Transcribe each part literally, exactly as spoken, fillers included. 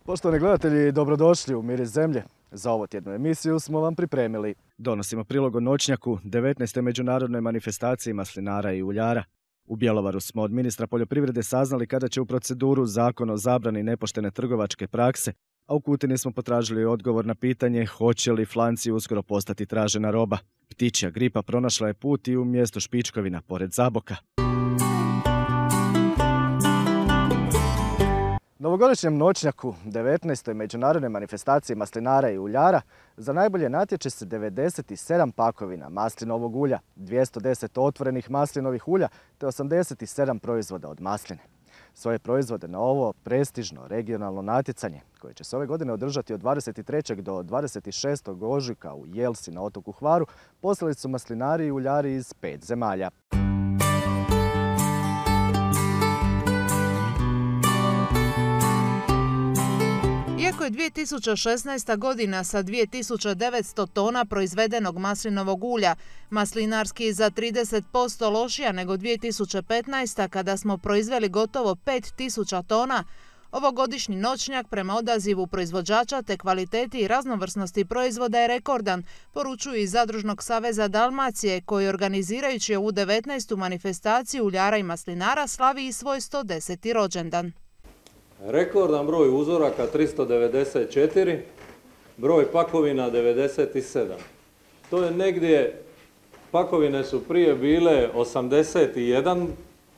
Poštovani gledatelji, dobrodošli u Miris zemlje. Za ovo tjednu emisiju smo vam pripremili. Donosimo prilog o noćnjaku, devetnaestoj međunarodnoj manifestaciji maslinara i uljara. U Bjelovaru smo od ministra poljoprivrede saznali kada će u proceduru Zakon o zabrani nepoštene trgovačke prakse, a u Kutini smo potražili odgovor na pitanje hoće li flanci uskoro postati tražena roba. Ptičja gripa pronašla je put i u mjesto Špičkovina, pored Zaboka. Novogodišnjem noćnjaku, devetnaestoj međunarodnoj manifestaciji maslinara i uljara, za najbolje natječe se devedeset sedam pakovina maslinovog ulja, dvjesto deset otvorenih maslinovih ulja te osamdeset sedam proizvoda od masline. Svoje proizvode na ovo prestižno regionalno natjecanje, koje će se ove godine održati od dvadeset trećeg do dvadeset šestog ožujka u Jelsi na otoku Hvaru, poslali su maslinari i uljari iz pet zemalja. Iako je dvije tisuće šesnaesta. godina sa dvije tisuće devetsto tona proizvedenog maslinovog ulja maslinarski za trideset posto lošija nego dvije tisuće petnaesta. kada smo proizveli gotovo pet tisuća tona, ovogodišnji noćnjak prema odazivu proizvođača te kvaliteti i raznovrsnosti proizvoda je rekordan, poručuju iz Zadružnog saveza Dalmacije, koji organizirajući ovu devetnaestu manifestaciju uljara i maslinara slavi i svoj sto deseti rođendan. Rekordan broj uzoraka tristo devedeset četiri, broj pakovina devedeset sedam. To je negdje, pakovine su prije bile osamdeset jedan,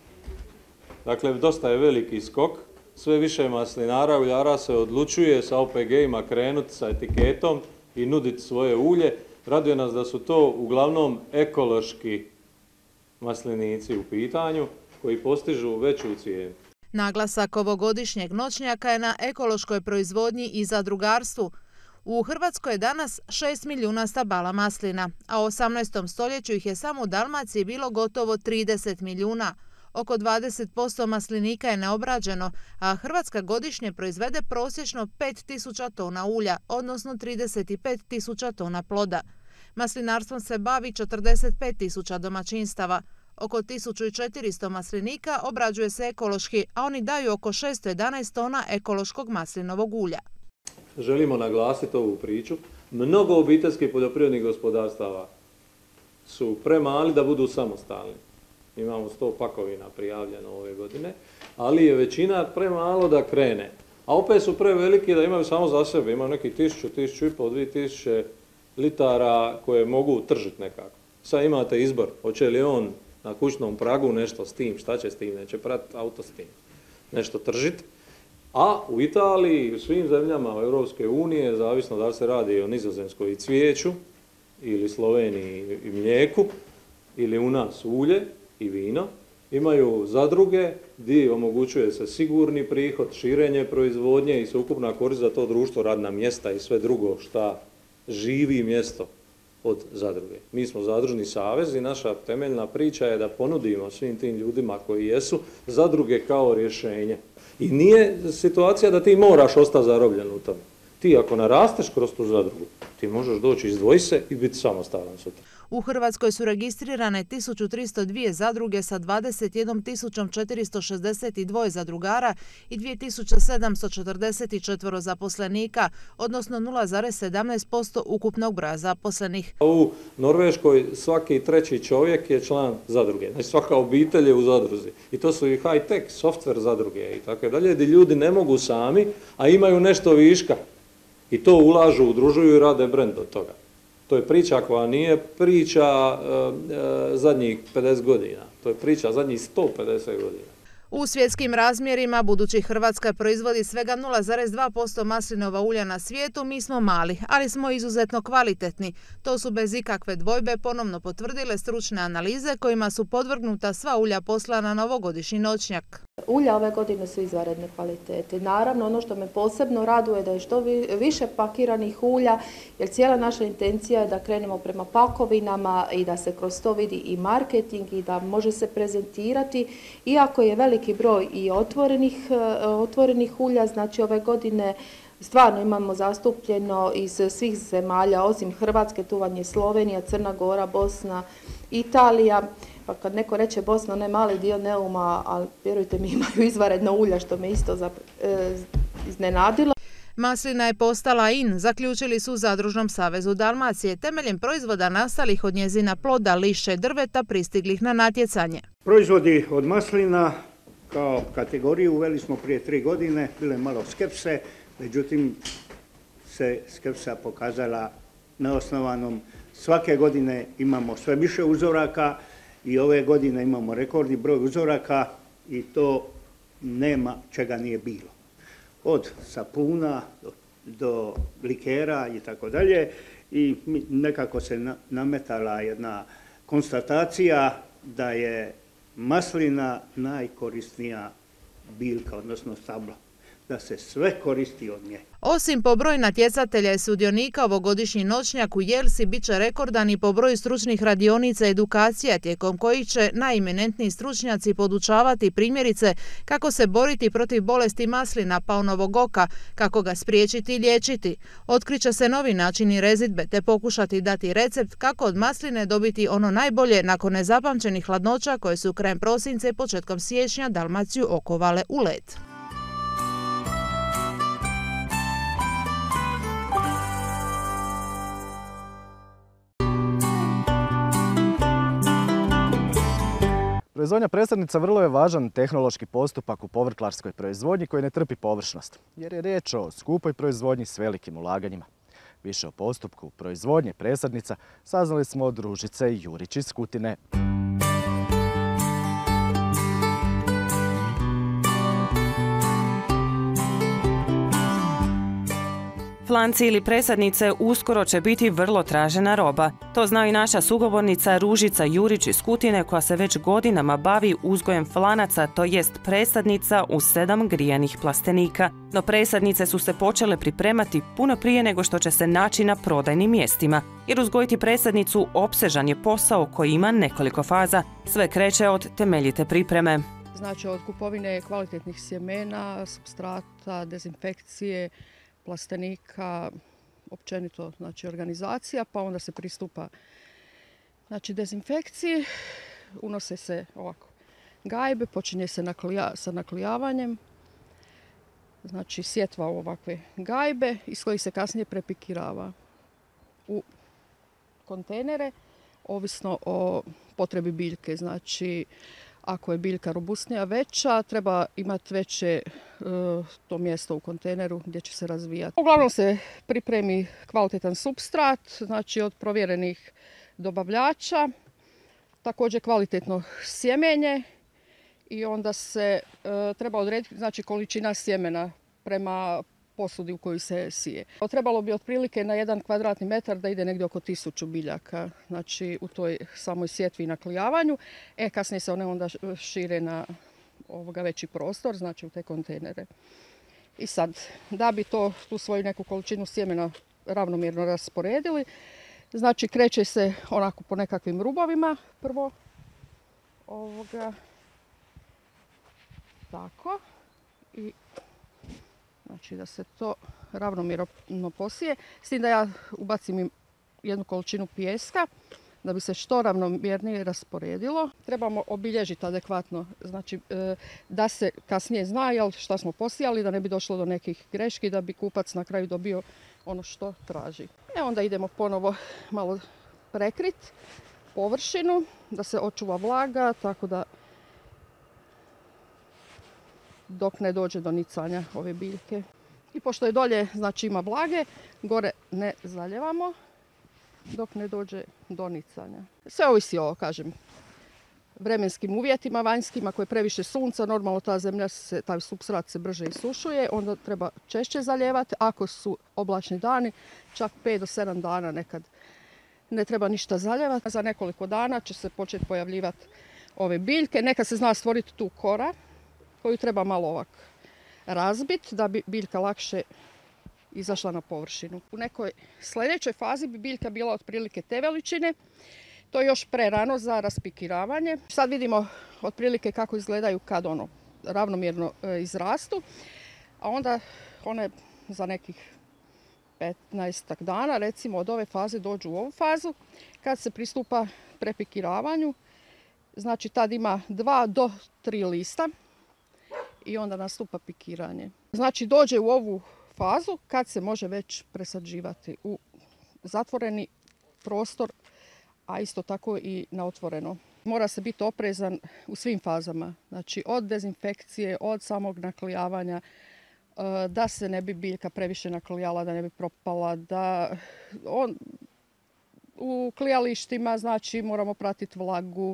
dakle dosta je veliki skok. Sve više maslinara i uljara se odlučuje sa O P G-ima krenuti sa etiketom i nuditi svoje ulje. Raduje nas da su to uglavnom ekološki maslinici u pitanju koji postižu veću cijenu. Naglasak ovogodišnjeg noćnjaka je na ekološkoj proizvodnji i zadrugarstvu. U Hrvatskoj je danas šest milijuna stabala maslina, a u osamnaestom stoljeću ih je samo u Dalmaciji bilo gotovo trideset milijuna. Oko dvadeset posto maslinika je neobrađeno, a Hrvatska godišnje proizvede prosječno pet tisuća tona ulja, odnosno trideset pet tisuća tona ploda. Maslinarstvom se bavi četrdeset pet tisuća domaćinstava. Oko tisuću četiristo maslinika obrađuje se ekološki, a oni daju oko šesto jedanaest tona ekološkog maslinovog ulja. Želimo naglasiti ovu priču. Mnogo obiteljskih poljoprivrednih gospodarstava su premali da budu samostalni. Imamo sto pakovina prijavljeno ove godine, ali je većina premalo da krene. A opet su preveliki da imaju samo za sebe. Imaju neki tisuću, tisuću i pol, dvije tisuće litara koje mogu tržiti nekako. Sad imate izbor, hoće li on na kućnom pragu nešto s tim, šta će s tim, neće pratiti auto s tim, nešto tržiti. A u Italiji i u svim zemljama Europske unije, zavisno da li se radi o Nizozemskoj i cvijeću, ili Sloveniji i mlijeku, ili u nas ulje i vino, imaju zadruge gdje omogućuje se sigurni prihod, širenje proizvodnje i sveukupna korist za to društvo, radna mjesta i sve drugo šta živi mjesto od zadruge. Mi smo Zadružni savez i naša temeljna priča je da ponudimo svim tim ljudima koji jesu zadruge kao rješenje. I nije situacija da ti moraš ostati zarobljen u tome. Ti ako narasteš kroz tu zadrugu, ti možeš doći izdvojiti se i biti samostalan sutra. U Hrvatskoj su registrirane tisuću tristo dvije zadruge sa dvadeset jednom tisućom četiristo šezdeset dva zadrugara i dvije tisuće sedamsto četrdeset četiri zaposlenika, odnosno nula zarez sedamnaest posto ukupnog broja zaposlenih. U Norveškoj svaki treći čovjek je član zadruge, znači svaka obitelj je u zadruzi. I to su i high-tech, software zadruge i tako dalje, gdje ljudi ne mogu sami, a imaju nešto viška. I to ulažu, udružuju i rade brend od toga. To je priča koja nije priča e, e, zadnjih pedeset godina. To je priča zadnjih sto pedeset godina. U svjetskim razmjerima, budući Hrvatska proizvodi svega nula zarez dva posto maslinova ulja na svijetu, mi smo mali, ali smo izuzetno kvalitetni. To su bez ikakve dvojbe ponovno potvrdile stručne analize kojima su podvrgnuta sva ulja poslana na ovogodišnji noćnjak. Ulja ove godine su izvanredne kvalitete. Naravno, ono što me posebno raduje da je što više pakiranih ulja, jer cijela naša intencija je da krenemo prema pakovinama i da se kroz to vidi i marketing i da može se prezentirati. Iako je veliki broj i otvorenih, otvorenih ulja, znači ove godine stvarno imamo zastupljeno iz svih zemalja, osim Hrvatske, tu vam je Slovenija, Crna Gora, Bosna, Italija. Pa kad neko reče Bosna, ne mali dio Neuma, ali vjerujte mi imaju izvanredna ulja, što me isto e, iznenadilo. Maslina je postala in, zaključili su u Zadružnom savezu Dalmacije, temeljem proizvoda nastalih od njezina ploda, lišća i drveta pristiglih na natjecanje. Proizvodi od maslina kao kategoriju uveli smo prije tri godine, bile malo skepse, međutim se skepsa pokazala neosnovanom. Svake godine imamo sve više uzoraka i ove godine imamo rekordni broj uzoraka i to nema čega nije bilo. Od sapuna do, do likera i tako dalje i nekako se nametala jedna konstatacija da je maslina najkorisnija biljka, odnosno stablo, da se sve koristi od nje. Osim po broju natjecatelja i sudionika, ovogodišnji noćnjak u Jelsi bit će rekordan i po broju stručnih radionica i edukacija, tijekom kojih će najeminentniji stručnjaci podučavati primjerice kako se boriti protiv bolesti maslina, paunovog oka, kako ga spriječiti i liječiti. Otkriće se novi načini rezidbe te pokušati dati recept kako od masline dobiti ono najbolje nakon nezapamćenih hladnoća koje su krajem prosinca i početkom siječnja Dalmaciju okovale u led. Proizvodnja presadnica vrlo je važan tehnološki postupak u povrtlarskoj proizvodnji koji ne trpi površnost, jer je riječ o skupoj proizvodnji s velikim ulaganjima. Više o postupku proizvodnje presadnica saznali smo od Ružice Jurić iz Kutine. Flanci ili presadnice uskoro će biti vrlo tražena roba. To zna i naša sugovornica Ružica Jurić iz Kutine koja se već godinama bavi uzgojem flanaca, to jest presadnica u sedam grijanih plastenika. No presadnice su se počele pripremati puno prije nego što će se naći na prodajnim mjestima. Jer uzgojiti presadnicu opsežan je posao koji ima nekoliko faza. Sve kreće od temeljite pripreme. Znači od kupovine kvalitetnih sjemena, supstrata, dezinfekcije, plastenika, općenito znači organizacija, pa onda se pristupa znači dezinfekciji, unose se ovako gajbe, počinje se naklija, sa naklijavanjem, znači sjetva u ovakve gajbe iz kojih se kasnije prepikirava u kontejnere, ovisno o potrebi biljke, znači ako je biljka robustnija, veća, treba imati veće uh, to mjesto u kontejneru gdje će se razvijati. Uglavnom se pripremi kvalitetan supstrat, znači od provjerenih dobavljača, također kvalitetno sjemenje i onda se uh, treba odrediti znači, količina sjemena prema posudi u kojoj se sije. Trebalo bi otprilike na jedan kvadratni metar da ide negdje oko tisuću biljaka, znači u toj samoj sjetvi i naklijavanju. E, kasnije se one onda šire na ovoga veći prostor, znači u te kontejnere. I sad, da bi to, tu svoju neku količinu sjemena ravnomjerno rasporedili, znači kreće se onako po nekakvim rubovima prvo. Ovoga, tako. I znači da se to ravnomjerno posije, s tim da ja ubacim im jednu količinu pijeska da bi se što ravnomjernije rasporedilo. Trebamo obilježiti adekvatno, znači da se kasnije zna jel, šta smo posijali, da ne bi došlo do nekih greški, da bi kupac na kraju dobio ono što traži. E onda idemo ponovo malo prekriti površinu da se očuva vlaga, tako da dok ne dođe do nicanja ove biljke. I pošto je dolje, znači ima vlage, gore ne zaljevamo dok ne dođe do nicanja. Sve ovisi o, kažem, vremenskim uvjetima vanjskim. Ako je previše sunca, normalno ta zemlja, se, taj supstrat se brže isušuje, onda treba češće zaljevati. Ako su oblačni dani, čak pet do sedam dana nekad ne treba ništa zaljevati. Za nekoliko dana će se početi pojavljivati ove biljke. Nekad se zna stvoriti tu kora koju treba malo ovak razbiti da bi biljka lakše izašla na površinu. U nekoj sljedećoj fazi bi biljka bila otprilike te veličine. To je još prerano za raspikiravanje. Sad vidimo otprilike kako izgledaju kad ono ravnomjerno izrastu. A onda one za nekih petnaestak dana recimo od ove faze dođu u ovu fazu. Kad se pristupa prepikiravanju, znači tad ima dva do tri lista i onda nastupa pikiranje. Znači dođe u ovu fazu kad se može već presađivati u zatvoreni prostor, a isto tako i na otvoreno. Mora se biti oprezan u svim fazama, znači od dezinfekcije, od samog naklijavanja, da se ne bi biljka previše naklijala, da ne bi propala, da on, u klijalištima znači moramo pratiti vlagu.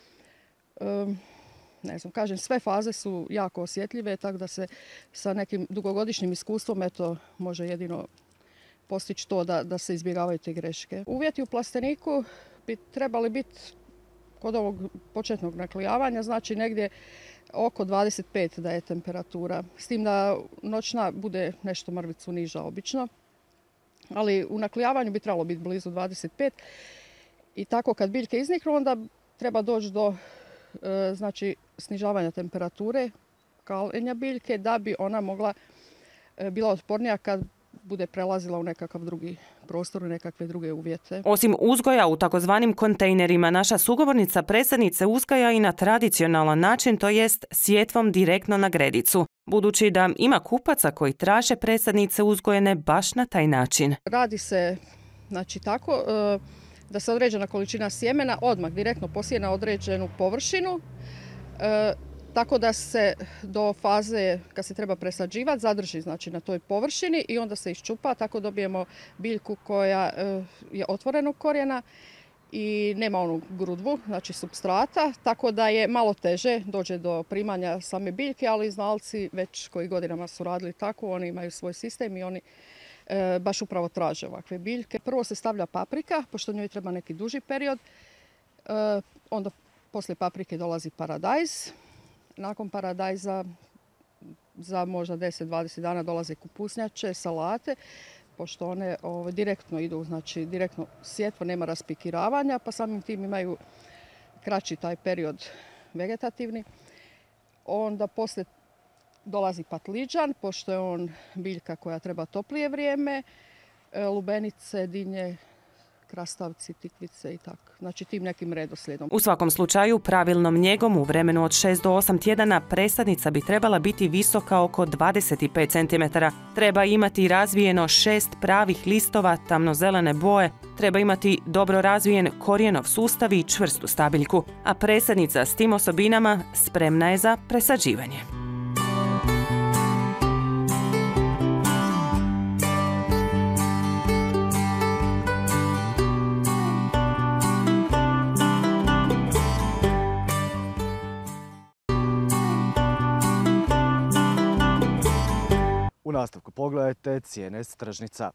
Ne znam, kažem, sve faze su jako osjetljive, tako da se sa nekim dugogodišnjim iskustvom eto, može jedino postići to da, da se izbjegavaju te greške. Uvjeti u plasteniku bi trebali biti kod ovog početnog naklijavanja, znači negdje oko dvadeset pet da je temperatura, s tim da noćna bude nešto mrvicu niža obično, ali u naklijavanju bi trebalo biti blizu dvadeset pet i tako kad biljke izniknu onda treba doći do e, znači, snižavanja temperature kalenja biljke da bi ona mogla e, bila otpornija kad bude prelazila u nekakav drugi prostor, u nekakve druge uvjete. Osim uzgoja u takozvanim kontejnerima, naša sugovornica presadnice uzgaja i na tradicionalan način, to jest sjetvom direktno na gredicu, budući da ima kupaca koji traže presadnice uzgojene baš na taj način. Radi se znači, tako da se određena količina sjemena odmah direktno posije na određenu površinu, tako da se do faze kad se treba presađivati zadrži znači, na toj površini i onda se iščupa, tako dobijemo biljku koja je otvorenog korijena i nema onu grudvu, znači supstrata, tako da je malo teže dođe do primanja same biljke, ali znalci već koji godinama su radili tako, oni imaju svoj sistem i oni e, baš upravo traže ovakve biljke. Prvo se stavlja paprika, pošto njoj treba neki duži period, e, onda poslije paprike dolazi paradajz. Nakon paradajza za možda deset do dvadeset dana dolaze kupusnjače, salate, pošto one ovo, direktno idu, znači direktno sjetvo, nema raspikiravanja, pa samim tim imaju kraći taj period vegetativni. Onda poslije dolazi patliđan, pošto je on biljka koja treba toplije vrijeme, lubenice, dinje, krastavci, tikvice i tako. Znači tim nekim redoslijedom. U svakom slučaju, pravilnom njegom u vremenu od šest do osam tjedana presadnica bi trebala biti visoka oko dvadeset pet centimetara. Treba imati razvijeno šest pravih listova tamnozelene boje, treba imati dobro razvijen korijenov sustav i čvrstu stabiljku, a presadnica s tim osobinama spremna je za presađivanje. U nastavku pogledajte cijene s tržnica.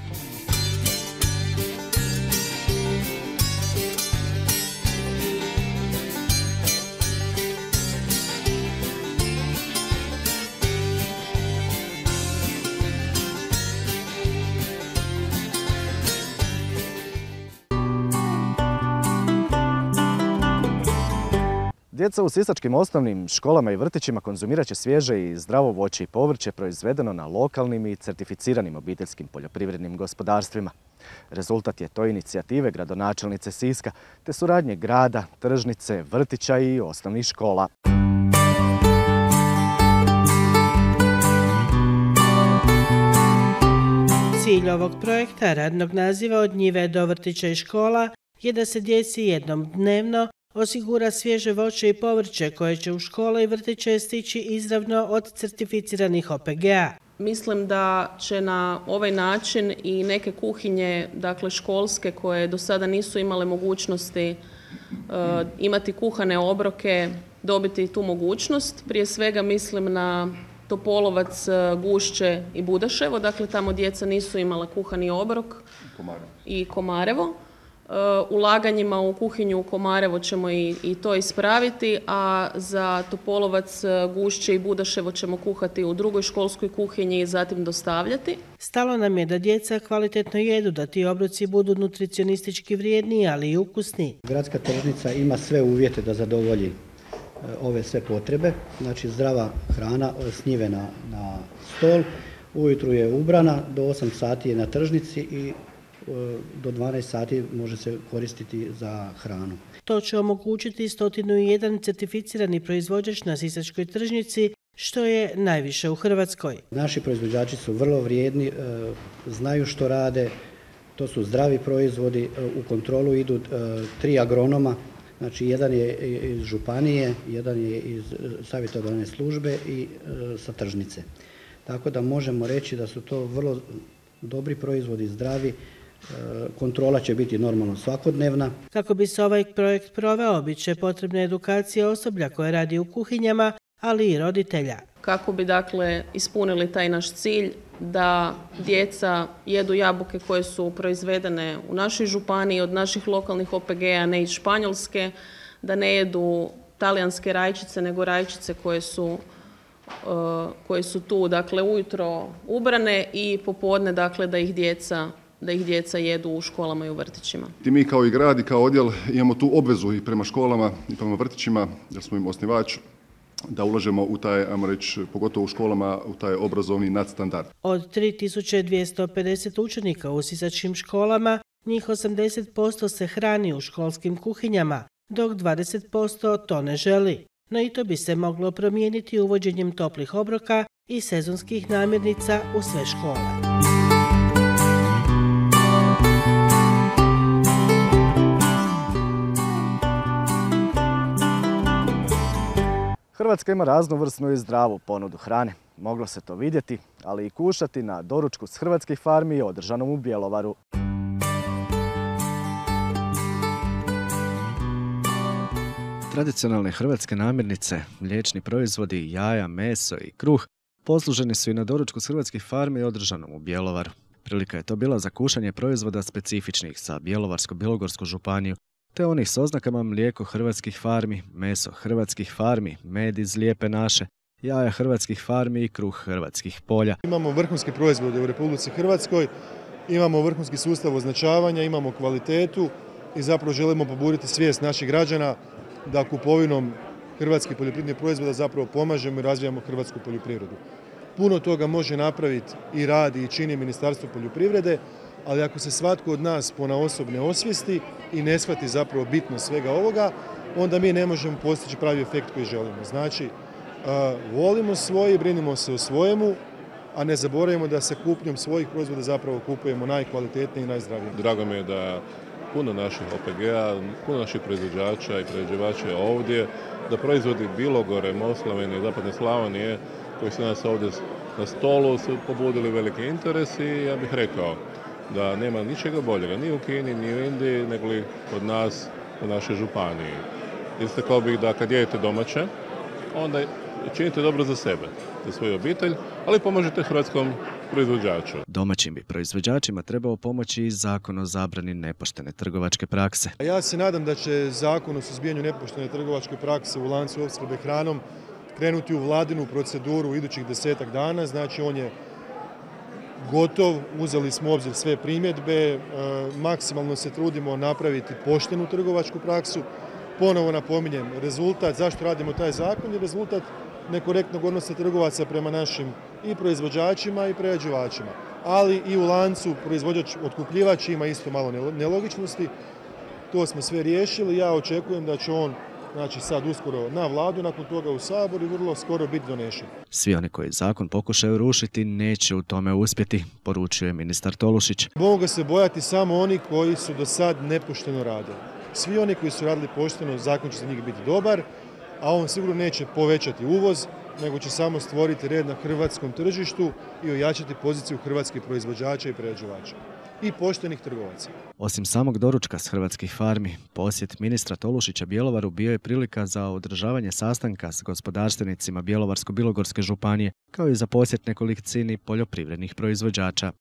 Djeca u sisačkim osnovnim školama i vrtićima konzumirat će svježe i zdravo voće i povrće proizvedeno na lokalnim i certificiranim obiteljskim poljoprivrednim gospodarstvima. Rezultat je to inicijative gradonačelnice Siska te suradnje grada, tržnice, vrtića i osnovnih škola. Cilj ovog projekta, radnog naziva od njive do vrtića i škola, je da se djeci jednom dnevno osigura svježe voće i povrće koje će u škole i vrtiće stići izravno od certificiranih O P G a. Mislim da će na ovaj način i neke kuhinje, dakle školske, koje do sada nisu imale mogućnosti uh, imati kuhane obroke, dobiti tu mogućnost. Prije svega mislim na Topolovac, Gušće i Budaševo, dakle tamo djeca nisu imala kuhani obrok i Komarevo. Ulaganjima u kuhinju u Komarevo ćemo i, i to ispraviti, a za Topolovac, Gušće i Budaševo ćemo kuhati u drugoj školskoj kuhinji i zatim dostavljati. Stalo nam je da djeca kvalitetno jedu, da ti obroci budu nutricionistički vrijedni, ali i ukusni. Gradska tržnica ima sve uvjete da zadovolji ove sve potrebe, znači zdrava hrana s njive na, na stol, ujutru je ubrana, do osam sati je na tržnici i do dvanaest sati može se koristiti za hranu. To će omogućiti sto jedan certificirani proizvođač na sisačkoj tržnici što je najviše u Hrvatskoj. Naši proizvođači su vrlo vrijedni, znaju što rade, to su zdravi proizvodi, u kontrolu idu tri agronoma, znači jedan je iz županije, jedan je iz savjetodavne službe i sa tržnice. Tako da možemo reći da su to vrlo dobri proizvodi, zdravi, kontrola će biti normalno svakodnevna. Kako bi se ovaj projekt proveo, bit će potrebna edukacija osoblja koje radi u kuhinjama, ali i roditelja. Kako bi dakle ispunili taj naš cilj da djeca jedu jabuke koje su proizvedene u našoj županiji od naših lokalnih O P G-a, ne iz Španjolske, da ne jedu talijanske rajčice nego rajčice koje su koje su tu dakle ujutro ubrane i popodne dakle da ih djeca da ih djeca jedu u školama i u vrtićima. I mi kao i grad i kao odjel imamo tu obvezu i prema školama i prema vrtićima, jer smo im osnivač, da ulažemo u taj, ajmo reći, pogotovo u školama, u taj obrazovni nadstandard. Od tri tisuće dvjesto pedeset učenika u sisačkim školama, njih osamdeset posto se hrani u školskim kuhinjama, dok dvadeset posto to ne želi. No i to bi se moglo promijeniti uvođenjem toplih obroka i sezonskih namirnica u sve škole. Hrvatska ima raznovrsnu i zdravu ponudu hrane. Moglo se to vidjeti, ali i kušati na doručku s hrvatskih farmi održanom u Bjelovaru. Tradicionalne hrvatske namirnice, mliječni proizvodi, jaja, meso i kruh posluženi su i na doručku s hrvatskih farmi održanom u Bjelovaru. Prilika je to bila za kušanje proizvoda specifičnih za Bjelovarsko-bilogorsku županiju, te onih s oznakama mlijeko hrvatskih farmi, meso hrvatskih farmi, med iz Lijepe naše, jaja hrvatskih farmi i kruh hrvatskih polja. Imamo vrhunske proizvode u Republici Hrvatskoj, imamo vrhunski sustav označavanja, imamo kvalitetu i zapravo želimo poburiti svijest naših građana da kupovinom hrvatskih poljoprivrednih proizvoda zapravo pomažemo i razvijamo hrvatsku poljoprivredu. Puno toga može napraviti i radi i čini Ministarstvo poljoprivrede, ali ako se svatko od nas ponaosob ne osvijesti i ne shvati zapravo bitnost svega ovoga, onda mi ne možemo postići pravi efekt koji želimo. Znači, volimo svoje, brinimo se o svojemu, a ne zaboravimo da se kupnjom svojih proizvoda zapravo kupujemo najkvalitetnije i najzdravije. Drago mi je da puno naših O P G-a, puno naših proizvođača i prerađivača je ovdje, da proizvodi Bilogore, Moslavine i Zapadne Slavonije koji su nas ovdje na stolu su pobudili veliki interes i ja bih rekao da nema ničega boljega ni u Kini, ni u Indiji, nego li od nas u našoj županiji. Istakao bih da kad jedete domaće, onda činite dobro za sebe, za svoju obitelj, ali pomožete hrvatskom proizvođaču. Domaćim bi proizvođačima trebao pomoći i zakon o zabrani nepoštene trgovačke prakse. Ja se nadam da će zakon o suzbijanju nepoštene trgovačke prakse u lancu opskrbe hranom krenuti u vladinu proceduru u idućih desetak dana, znači on je gotov, uzeli smo u obzir sve primjedbe, maksimalno se trudimo napraviti poštenu trgovačku praksu. Ponovo napominjem, rezultat, zašto radimo taj zakon, je rezultat nekorektnog odnosa trgovaca prema našim i proizvođačima i prerađivačima. Ali i u lancu proizvođač otkupljivač ima isto malo nelogičnosti. To smo sve riješili. Ja očekujem da će on, znači sad uskoro na vladu, nakon toga u Sabor i vrlo skoro biti donešen. Svi oni koji zakon pokušaju rušiti neće u tome uspjeti, poručuje ministar Tolušić. Mogu ga se bojati samo oni koji su do sad nepošteno radili. Svi oni koji su radili pošteno, zakon će za njih biti dobar, a on sigurno neće povećati uvoz, nego će samo stvoriti red na hrvatskom tržištu i ojačati poziciju hrvatskih proizvođača i prerađivača i poštenih trgovaca. Osim samog doručka s hrvatskih farmi, posjet ministra Tolušića Bjelovaru bio je prilika za održavanje sastanka s gospodarstvenicima Bjelovarsko-bilogorske županije, kao i za posjet nekolicini poljoprivrednih proizvođača.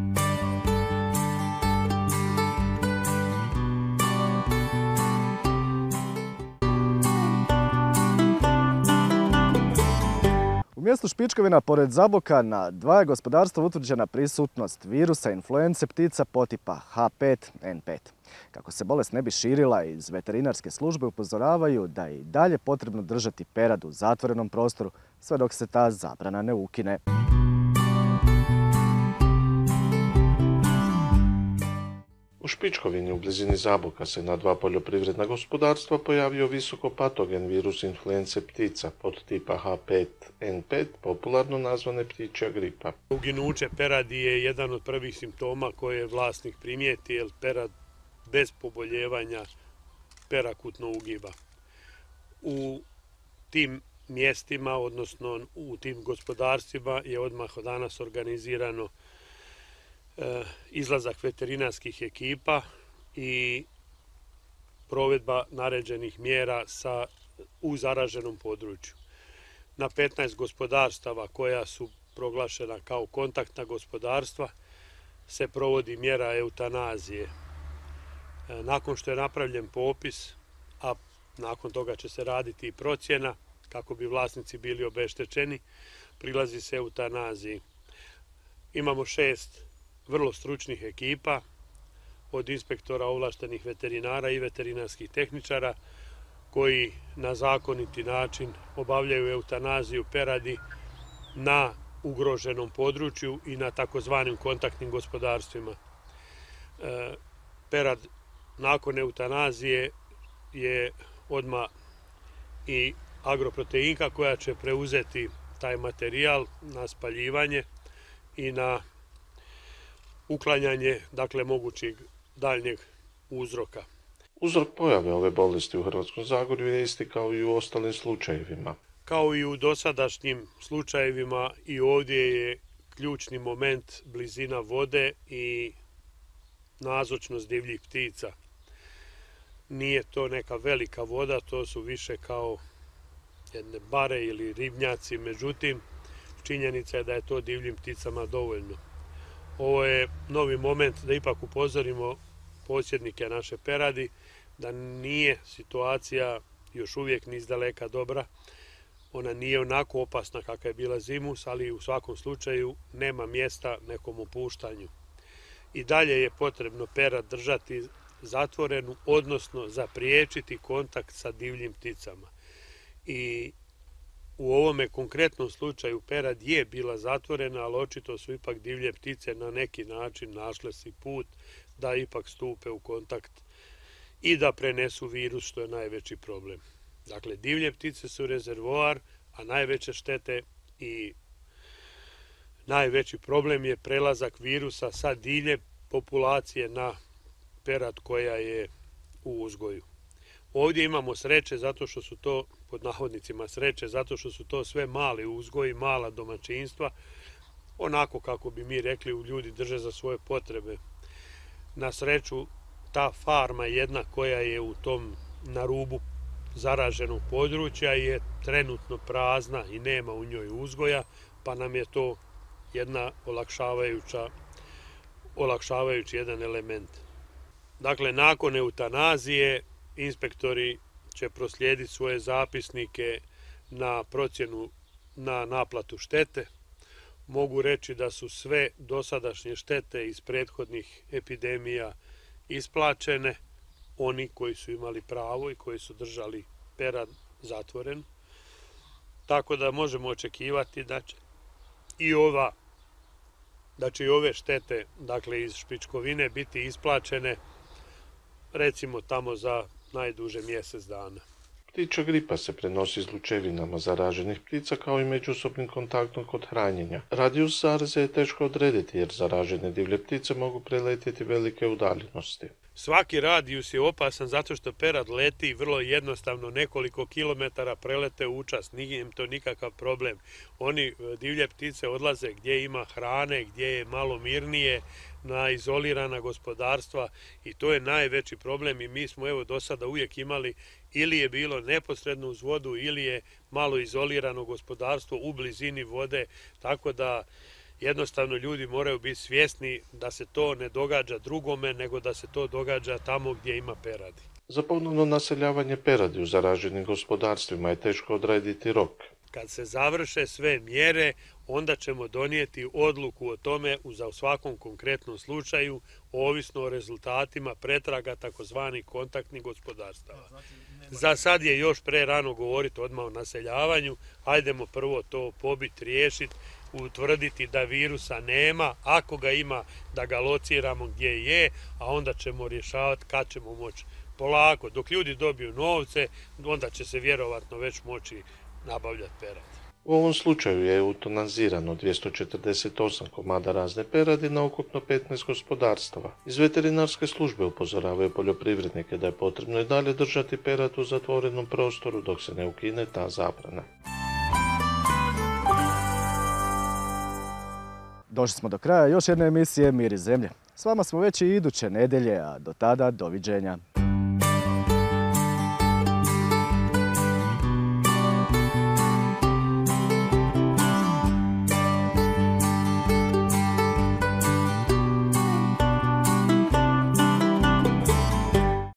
U mjestu Špičkovina, pored Zaboka, na dva je gospodarstva utvrđena prisutnost virusa influence ptica potipa H pet N pet. Kako se bolest ne bi širila, iz veterinarske službe upozoravaju da je i dalje potrebno držati perad u zatvorenom prostoru, sve dok se ta zabrana ne ukine. U Špičkovini u blizini Zaboka se na dva poljoprivredna gospodarstva pojavio visoko patogen virus influence ptica pod tipa H pet N pet, popularno nazvane ptičja gripa. Uginuće peradi je jedan od prvih simptoma koje vlasnik primijeti, jer perad bez poboljevanja perakutno ugiba. U tim mjestima, odnosno u tim gospodarstvima je odmah od danas organizirano izlazak veterinarskih ekipa i provedba naređenih mjera sa, u zaraženom području. Na petnaest gospodarstava koja su proglašena kao kontaktna gospodarstva se provodi mjera eutanazije. Nakon što je napravljen popis, a nakon toga će se raditi i procjena kako bi vlasnici bili obeštećeni, prilazi se eutanaziji. Imamo šest vrlo stručnih ekipa, od inspektora, ovlaštenih veterinara i veterinarskih tehničara, koji na zakoniti način obavljaju eutanaziju peradi na ugroženom području i na takozvanim kontaktnim gospodarstvima. Perad nakon eutanazije je odmah i agroproteinka koja će preuzeti taj materijal na spaljivanje i na uklanjanje, dakle, mogućeg daljnjeg uzroka. Uzrok pojave ove bolesti u Hrvatskom Zagorju je isti kao i u ostalim slučajevima. Kao i u dosadašnjim slučajevima, i ovdje je ključni moment blizina vode i nazočnost divljih ptica. Nije to neka velika voda, to su više kao jedne bare ili ribnjaci, međutim, činjenica je da je to divljim pticama dovoljno. Ovo je novi moment da ipak upozorimo posjednike naše peradi da nije situacija još uvijek ni izdaleka dobra. Ona nije onako opasna kakva je bila zimus, ali u svakom slučaju nema mjesta nekom opuštanju. I dalje je potrebno perad držati zatvorenu, odnosno zapriječiti kontakt sa divljim pticama. I u ovome konkretnom slučaju perad je bila zatvorena, ali očito su ipak divlje ptice na neki način našle si put da ipak stupe u kontakt i da prenesu virus, što je najveći problem. Dakle, divlje ptice su rezervoar, a najveće štete i najveći problem je prelazak virusa sa divlje populacije na perad koja je u uzgoju. Ovdje imamo sreće zato što su to, pod navodnicima sreće, zato što su to sve mali uzgoji, mala domaćinstva, onako kako bi mi rekli, ljudi drže za svoje potrebe. Na sreću, ta farma jedna koja je u tom na rubu zaraženog područja je trenutno prazna i nema u njoj uzgoja, pa nam je to jedna olakšavajuća, olakšavajući jedan element. Dakle, nakon eutanazije inspektori će proslijediti svoje zapisnike na procjenu, na naplatu štete. Mogu reći da su sve dosadašnje štete iz prethodnih epidemija isplaćene, oni koji su imali pravo i koji su držali perad zatvoren. Tako da možemo očekivati da će i ova, da će i ove štete, dakle iz Špičkovine, biti isplaćene recimo tamo za najduže mjesec dana. Ptičja gripa se prenosi izlučevinama zaraženih ptica kao i međusobnim kontaktom kod hranjenja. Radijus zaraze je teško odrediti jer zaražene divlje ptice mogu preletjeti velike udaljenosti. Svaki radijus je opasan zato što perad leti vrlo jednostavno nekoliko kilometara prelete u čas, nije im to nikakav problem. Oni, divlje ptice, odlaze gdje ima hrane, gdje je malo mirnije, na izolirana gospodarstva i to je najveći problem i mi smo evo do sada uvijek imali ili je bilo neposredno uz vodu ili je malo izolirano gospodarstvo u blizini vode, tako da jednostavno ljudi moraju biti svjesni da se to ne događa drugome, nego da se to događa tamo gdje ima peradi. Za ponovno naseljavanje peradi u zaraženim gospodarstvima je teško odrediti rok. Kad se završe sve mjere, onda ćemo donijeti odluku o tome u svakom konkretnom slučaju, ovisno o rezultatima pretraga takozvanih kontaktnih gospodarstava. Za sad je još pre rano govoriti odmah o naseljavanju, ajdemo prvo to pobiti, riješiti, utvrditi da virusa nema, ako ga ima da ga lociramo gdje je, a onda ćemo rješavati kad ćemo moći. Polako, dok ljudi dobiju novce, onda će se vjerovatno već moći nabavljati perad. U ovom slučaju je eutanazirano dvjesto četrdeset osam komada razne peradi na ukupno petnaest gospodarstava. Iz veterinarske službe upozoravaju poljoprivrednike da je potrebno i dalje držati perad u zatvorenom prostoru dok se ne ukine ta zabrana. Došli smo do kraja još jedne emisije Mir iz zemlje. S vama smo već i iduće nedjelje, a do tada doviđenja.